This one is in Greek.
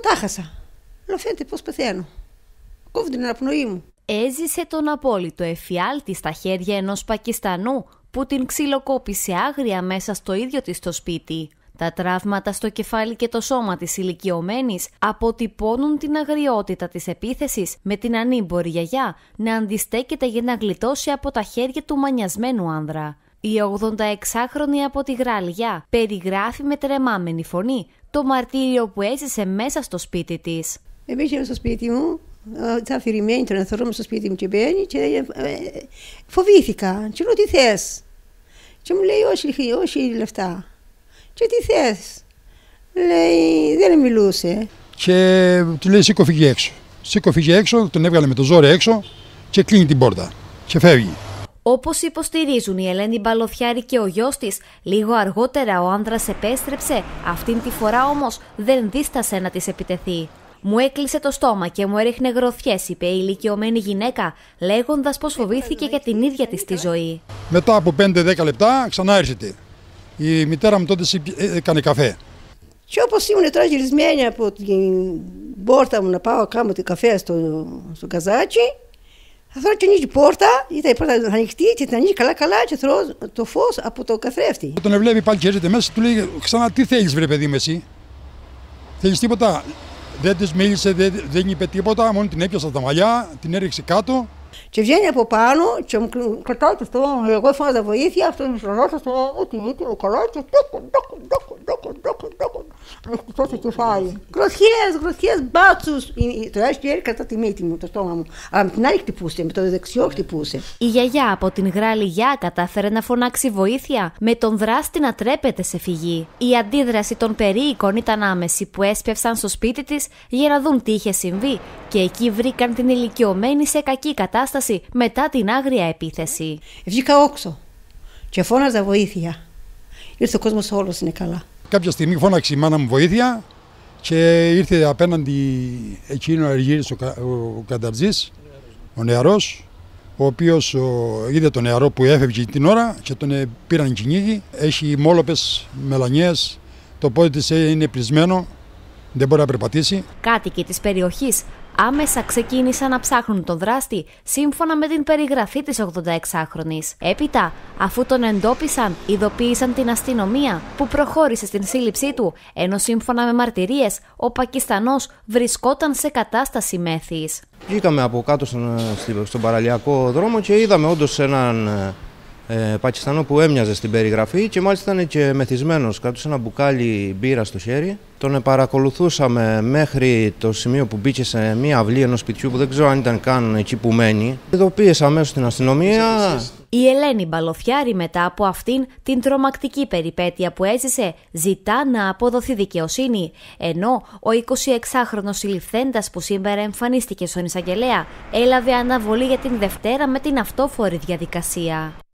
Τα χάσα. Λέω φαίνεται πως πεθαίνω. Κόβω την αναπνοή μου. Έζησε τον απόλυτο εφιάλτη στα χέρια ενός Πακιστανού που την ξυλοκόπησε άγρια μέσα στο ίδιο της το σπίτι. Τα τραύματα στο κεφάλι και το σώμα της ηλικιωμένης αποτυπώνουν την αγριότητα της επίθεσης, με την ανήμπορη γιαγιά να αντιστέκεται για να γλιτώσει από τα χέρια του μανιασμένου άνδρα. Η 86χρονη από τη Γραλιά περιγράφει με τρεμάμενη φωνή το μαρτύριο που έζησε μέσα στο σπίτι της. Μπήκε στο σπίτι μου, ήταν αφηρημένη τον εχθρό μου στο σπίτι μου και μπαίνει και φοβήθηκα. Και λέω τι θες. Και μου λέει όχι λεφτά. Και τι θες. Λέει δεν μιλούσε. Και του λέει σήκω φύγει έξω. Σήκω φύγει έξω, τον έβγαλε με το ζόρι έξω και κλείνει την πόρτα και φεύγει. Όπως υποστηρίζουν η Ελένη Μπαλοθιάρη και ο γιος της, λίγο αργότερα ο άνδρας επέστρεψε, αυτήν τη φορά όμως δεν δίστασε να της επιτεθεί. Μου έκλεισε το στόμα και μου έριχνε γροθιές, είπε η ηλικιωμένη γυναίκα, λέγοντας πως φοβήθηκε για την ίδια της τη ζωή. Μετά από 5-10 λεπτά ξανά έρχεται. Η μητέρα μου τότε έκανε καφέ. Και όπως ήμουν τώρα γυρισμένη από την πόρτα μου να πάω να κάνω την καφέ στο καζάκι, θα θέλω και ανοίγει η πόρτα, ήταν η πόρτα ανοιχτή και την ανοίγει καλά και θέλω το φως από το καθρέφτη. Όταν βλέπει πάλι και έρχεται μέσα, του λέει ξανά τι θέλεις βρε παιδί με εσύ. Θέλεις τίποτα. Δεν της μίλησε, δεν είπε τίποτα, μόνο την έπιασα τα μαλλιά, την έριξε κάτω. Και βγαίνει από πάνω και μου κρατάει το στόμα μου, εγώ φώναζα βοήθεια, αυτό είναι στρωνό στο στόμα μου, την μύτη μου καλά και με χτυπώ το κεφάλι. Γροθιές, μπάτσους. Το ένα χέρι κρατά τη μύτη μου, το στόμα μου, αλλά με την άλλη χτυπούσε, με το δεξιό χτυπούσε. Η γιαγιά από την Γραλιά κατάφερε να φωνάξει βοήθεια, με τον δράστη να τρέπεται σε φυγή. Η αντίδραση των περίοικων ήταν άμεση, που έσπευσαν στο σπίτι της για να δουν τι είχε συμβεί και εκεί βρήκαν την ηλικιωμένη σε κακή κατάσταση μετά την άγρια επίθεση. Βγήκα όξω και φώναζα βοήθεια. Ήρθε ο κόσμος όλος είναι καλά. Κάποια στιγμή φώναξε η μάνα μου βοήθεια και ήρθε απέναντι εκείνο ο Αργύρης ο Κανταρτζής, ο νεαρός, ο οποίος είδε τον νεαρό που έφευγε την ώρα και τον πήραν κυνήγι. Έχει μόλοπες, μελανιές, το πόδι της είναι πρισμένο, δεν μπορεί να περπατήσει. Κάτοικοι της περιοχής άμεσα ξεκίνησαν να ψάχνουν τον δράστη, σύμφωνα με την περιγραφή της 86χρονης. Έπειτα, αφού τον εντόπισαν, ειδοποίησαν την αστυνομία, που προχώρησε στην σύλληψή του, ενώ σύμφωνα με μαρτυρίες, ο Πακιστανός βρισκόταν σε κατάσταση μέθης. Βγήκαμε από κάτω στον παραλιακό δρόμο και είδαμε όντως έναν Πακιστανό που έμοιαζε στην περιγραφή και μάλιστα ήταν και μεθυσμένος, κρατούσε ένα μπουκάλι μπύρα στο χέρι. Τον παρακολουθούσαμε μέχρι το σημείο που μπήκε σε μία αυλή ενός σπιτιού που δεν ξέρω αν ήταν καν εκεί που μένει. Ειδοποίησε αμέσως την αστυνομία. Η Ελένη Μπαλοθιάρη, μετά από αυτήν την τρομακτική περιπέτεια που έζησε, ζητά να αποδοθεί δικαιοσύνη, ενώ ο 26χρονος συλληφθέντας που σήμερα εμφανίστηκε στον εισαγγελέα έλαβε αναβολή για την Δευτέρα με την αυτόφορη διαδικασία.